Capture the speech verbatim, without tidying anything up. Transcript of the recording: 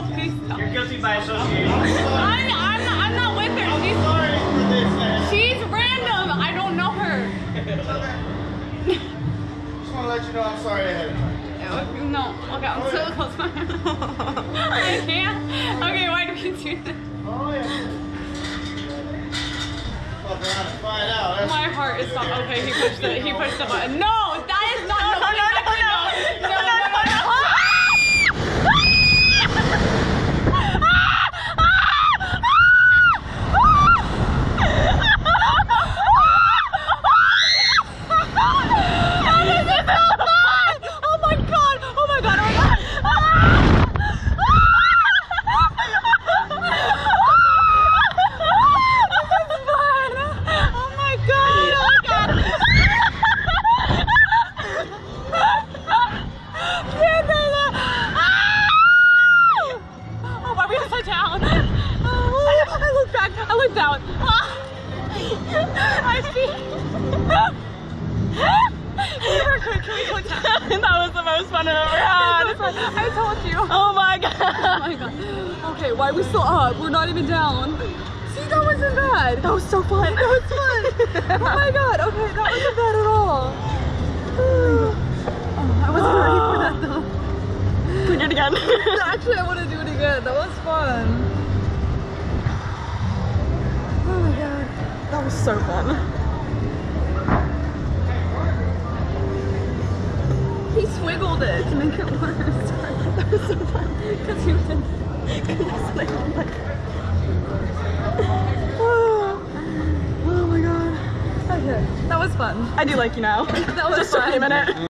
please stop. You're guilty by association. I'm, I'm, not, I'm not with her. She's, sorry for this, man. She's random. I don't know her. Just want to let you know I'm sorry ahead of time. No, okay, I'm so close. I can't. Okay, why do we do this? Oh, yeah. Fuck around and find out. That's My heart is not okay. He pushed the he pushed the button. No, that is not. No, no, no, no, no, no, no, no, no. I told you. Oh my god. Oh my god. Okay, why are we still up? We're not even down. See, that wasn't bad. That was so fun. That was fun. Oh my god. Okay, that wasn't bad at all. Oh, I wasn't ready for that though. Can we do it again? Actually, I want to do it again. That was fun. Oh my god. That was so fun. He swiggled it to make it worse. That was so fun. Because he was in. Oh. Oh my god. Okay, that was fun. I do like you now. That was Just fun. a minute.